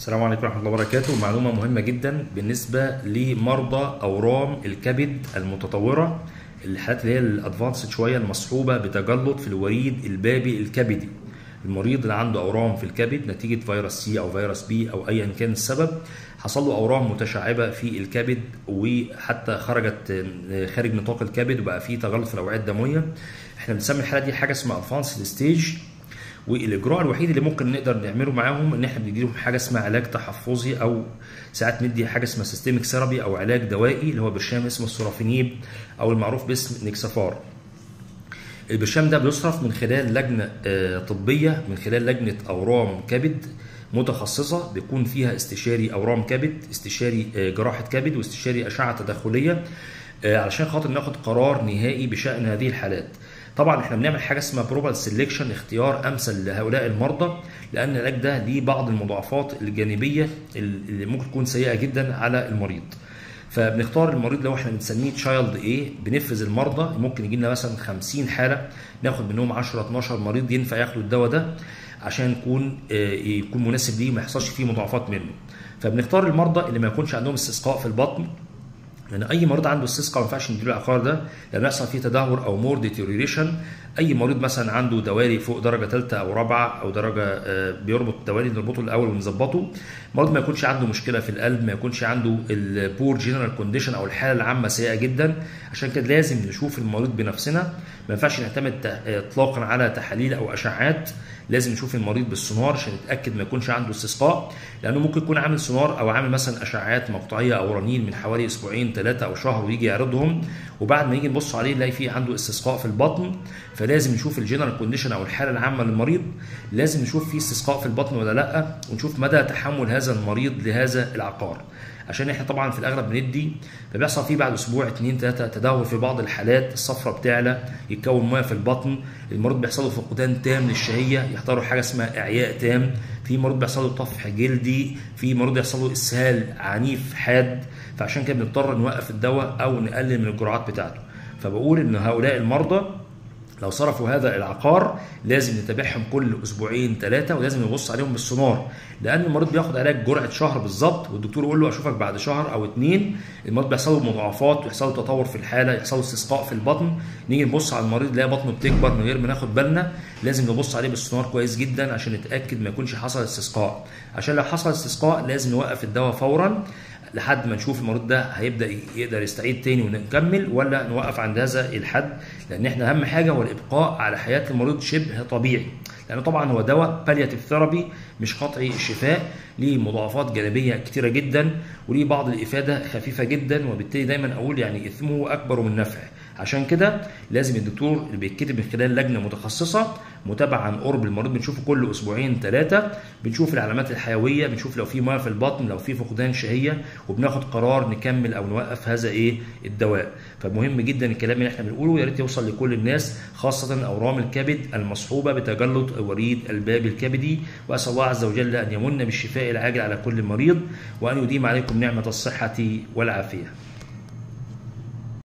السلام عليكم ورحمة الله وبركاته. معلومة مهمة جدا بالنسبة لمرضى أورام الكبد المتطورة، الحالات اللي هي الادفانسد شوية المصحوبة بتجلط في الوريد البابي الكبدي. المريض اللي عنده أورام في الكبد نتيجة فيروس سي أو فيروس بي أو أيا كان السبب، حصل له أورام متشعبة في الكبد وحتى خرجت خارج نطاق الكبد وبقى فيه تجلط في الأوعية الدموية. احنا بنسمي الحالة دي حاجة اسمها ادفانسد ستيج، والاجراء الوحيد اللي ممكن نقدر نعمله معاهم ان احنا بنديلهم حاجه اسمها علاج تحفظي، او ساعات ندي حاجه اسمها سيستميك ثيرابي او علاج دوائي اللي هو برشام اسمه السورافينيب او المعروف باسم نيكسافار. البرشام ده بيصرف من خلال لجنه طبيه، من خلال لجنه اورام كبد متخصصه بيكون فيها استشاري اورام كبد، استشاري جراحه كبد، واستشاري اشعه تداخليه، علشان خاطر ناخد قرار نهائي بشأن هذه الحالات. طبعا احنا بنعمل حاجه اسمها بروبال سيلكشن، اختيار امثل لهؤلاء المرضى، لان العلاج ده ليه بعض المضاعفات الجانبيه اللي ممكن تكون سيئه جدا على المريض. فبنختار المريض لو احنا بنسميه تشايلد ايه، بنفرز المرضى، ممكن يجي لنا مثلا 50 حاله، ناخد منهم 10 12 مريض ينفع ياخدوا الدواء ده عشان يكون مناسب ليه، ما يحصلش فيه مضاعفات منه. فبنختار المرضى اللي ما يكونش عندهم استسقاء في البطن، لان يعني اي مريض عنده استسقاء ما ينفعش نديله العقار ده لان يحصل فيه تدهور او مور ديتيوريشن. اي مريض مثلا عنده دوالي فوق درجه ثالثه او رابعه او درجه بيربط دوالي نربطه الاول ونظبطه. مريض ما يكونش عنده مشكله في القلب، ما يكونش عنده البور جنرال كونديشن او الحاله العامه سيئه جدا. عشان كده لازم نشوف المريض بنفسنا، ما ينفعش نعتمد اطلاقا على تحاليل او اشعات. لازم نشوف المريض بالسونار عشان نتاكد ما يكونش عنده استسقاء، لانه ممكن يكون عامل سونار او عامل مثلا اشعاعات مقطعيه او رنين من حوالي اسبوعين 3 او شهر ويجي يعرضهم، وبعد ما يجي نبص عليه نلاقي فيه عنده استسقاء في البطن. فلازم نشوف الجنرال كونديشن او الحاله العامه للمريض، لازم نشوف فيه استسقاء في البطن ولا لا، ونشوف مدى تحمل هذا المريض لهذا العقار. عشان احنا طبعا في الاغلب بندي، فبيحصل فيه بعد اسبوع 2 3 تدهور في بعض الحالات، الصفرة بتعلى، يتكون ميه في البطن، المريض بيحصل له فقدان تام للشهيه، يحضروا حاجه اسمها اعياء تام، في مريض بيحصل له طفح جلدي، في مريض بيحصل له اسهال عنيف حاد. فعشان كده بنضطر نوقف الدواء او نقلل من الجرعات بتاعته. فبقول ان هؤلاء المرضى لو صرفوا هذا العقار لازم نتابعهم كل اسبوعين 3، ولازم نبص عليهم بالسونار، لان المريض بياخد علاج جرعه شهر بالظبط، والدكتور يقول له اشوفك بعد شهر او 2. المريض بيحصل له مضاعفات ويحصل له تطور في الحاله، يحصل له استسقاء في البطن، نيجي نبص على المريض نلاقي بطنه بتكبر من غير ما ناخد بالنا. لازم نبص عليه بالسونار كويس جدا عشان نتاكد ما يكونش حصل استسقاء. عشان لو حصل استسقاء لازم نوقف الدواء فورا لحد ما نشوف المريض ده هيبدا يقدر يستعيد تاني ونكمل، ولا نوقف عند هذا الحد، لان احنا اهم حاجه هو الابقاء على حياه المريض شبه طبيعي، لانه طبعا هو دواء بالياتيف ثيرابي مش قطعي الشفاء، ليه مضاعفات جانبيه كتيره جدا وليه بعض الافاده خفيفه جدا، وبالتالي دايما اقول يعني اثمه اكبر من نفعه. عشان كده لازم الدكتور اللي بيتكتب من خلال لجنه متخصصه متابعه عن قرب المريض، بنشوفه كل اسبوعين 3، بنشوف العلامات الحيويه، بنشوف لو في ميه في البطن، لو في فقدان شهيه، وبناخد قرار نكمل او نوقف هذا الدواء. فمهم جدا الكلام اللي احنا بنقوله، يا ريت يوصل لكل الناس، خاصه اورام الكبد المصحوبه بتجلط الوريد البابي الكبدي. واسال الله عز وجل ان يمن بالشفاء العاجل على كل مريض، وان يديم عليكم نعمه الصحه والعافيه.